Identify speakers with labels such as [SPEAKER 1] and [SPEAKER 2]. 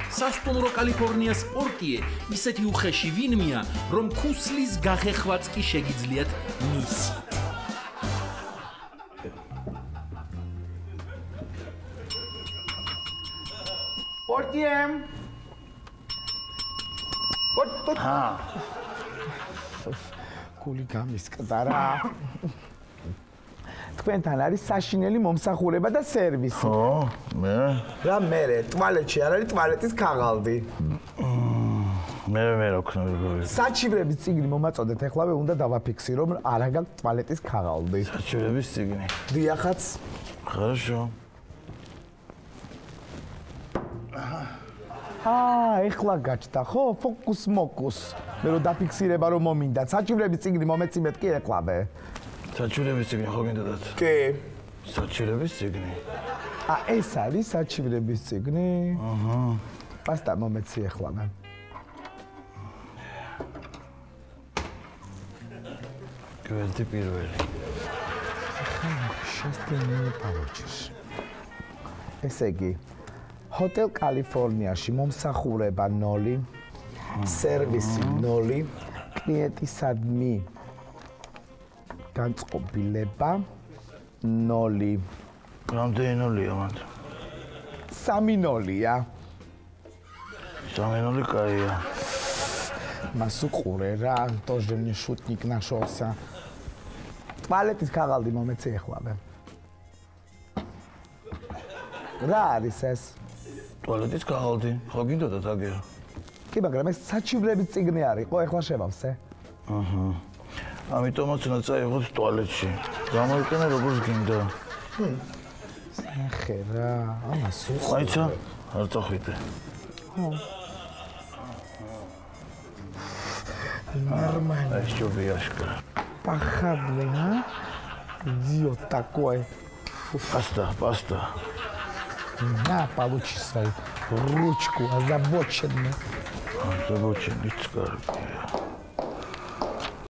[SPEAKER 1] სასტუმრო კალიფორნიას პორტიე ისეთი უხეში ვინმეა, რომ ქუსლის გახეხვაც კი შეგიძლიათ მისით.
[SPEAKER 2] პორტიე გული გამისკდა რა. თქვენთან არის საშინელი მომსახურება და სერვისი.
[SPEAKER 3] ხო, მე?
[SPEAKER 2] რა მე, ტუალეტში არ არის ტუალეტის ქაღალდი.
[SPEAKER 3] მე რა ქნა.
[SPEAKER 2] საჩივრების წიგნი მომაწოდეთ, ეხლავე უნდა დავაფიქსირო, რომ არა გაქვს ტუალეტის ქაღალდი.
[SPEAKER 3] საჩივრების წიგნი.
[SPEAKER 2] დიახაც.
[SPEAKER 3] Хорошо.
[SPEAKER 2] ეხლა გაჩნდა, ხო? ფოკუს მოკუს. მე რომ დაფიქსირება რომ მომინდა. საჩივრების წიგნი მომეციმეთ კი ეხლავე.
[SPEAKER 3] საჩივრების წიგნი ხო გინდათ?
[SPEAKER 2] კი.
[SPEAKER 3] საჩივრების წიგნი.
[SPEAKER 2] ეს არის საჩივრების წიგნი? აჰა. პასტა მომეცი ეხლავე.
[SPEAKER 3] გვერდი პირველი.
[SPEAKER 2] შესტენილი პავოჩის. ესე იგი, ჰოტელ კალიფორნიაში მომსახურება 0, სერვისი 0, კლიენტისადმი განწყობილება 0.
[SPEAKER 3] რამდენი 0-ია მათ?
[SPEAKER 2] 3 0-ია.
[SPEAKER 3] 3 0 კაია.
[SPEAKER 2] მას უყურე რა, тоже мне шутник нашелся. ტუალეტის ქაღალდი მომეცი ეხლავე. რა არის ეს?
[SPEAKER 3] ტუალეტის ქაღალდი. ხო გინდათ აგერ?
[SPEAKER 2] კი, მაგრამ ეს საჩივრების წიგნი არის, ხო, ეხლა შევავსე.
[SPEAKER 3] აჰა. ამიტომაც უნდა წაიღოთ ტუალეტში. გამოიყენე როგორც გინდა.
[SPEAKER 2] ახე რა, ამას უყურე.
[SPEAKER 3] აიცა, არ წახვიდე.
[SPEAKER 2] ხო. Нормально.
[SPEAKER 3] А что бьяшка?
[SPEAKER 2] Похабный, идиот такой.
[SPEAKER 3] Паста.
[SPEAKER 2] На, получи свою ручку озабоченную.
[SPEAKER 3] Озабоченный, скажи.